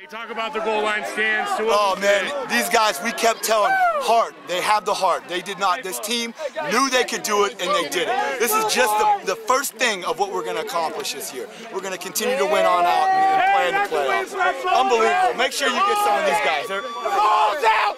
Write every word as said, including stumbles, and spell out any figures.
Talk about the goal line stands. To oh man, these guys, we kept telling heart. They have the heart. They did not. This team knew they could do it, and they did it. This is just the, the first thing of what we're going to accomplish this year. We're going to continue to win on out and, and play in the playoffs. Unbelievable. Make sure you get some of these guys. They're